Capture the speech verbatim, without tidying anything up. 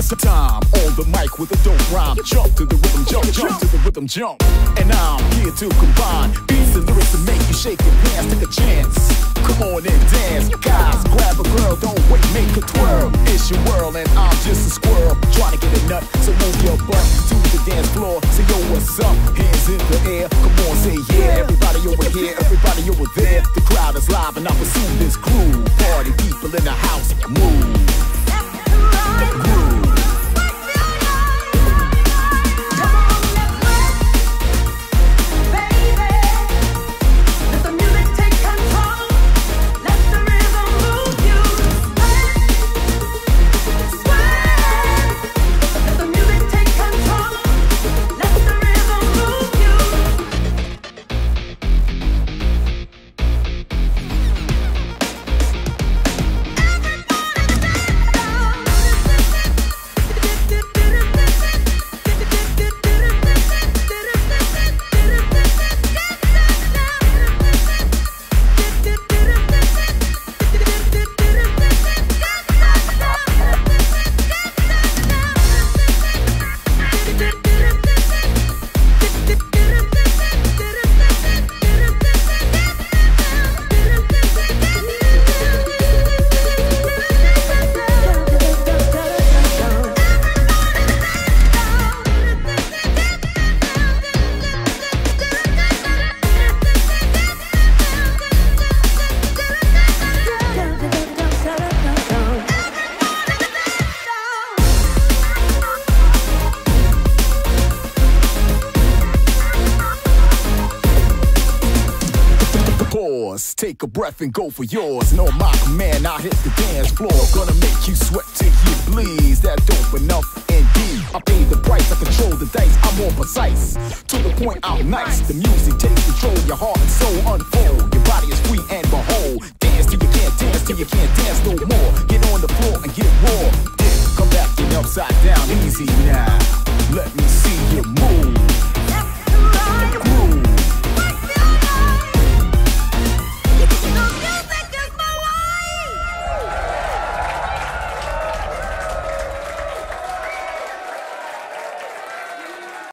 Time on the mic with a dope rhyme. Jump to the rhythm, jump, jump to the rhythm, jump. And I'm here to combine beats and lyrics to make you shake your pants. Take a chance, come on and dance. Guys, grab a girl, don't wait, make her twirl. It's your world and I'm just a squirrel trying to get a nut, so move your butt to the dance floor. Say yo, what's up? Hands in the air, come on, say yeah. Everybody over here, everybody over there. The crowd is live and I pursue this groove. Party people in the house, move. Groove. Take a breath and go for yours. And on my command, I hit the dance floor. Gonna make you sweat till you bleed. That dope enough indeed. I pay the price, I control the dice. I'm more precise. To the point, I'm nice. The music takes control. Your heart and soul unfold. Your body is free and behold. Dance till you can't dance, till you can't dance no more. Get on the floor and get raw. Dip, come back and upside down. Easy now. Let me see you move.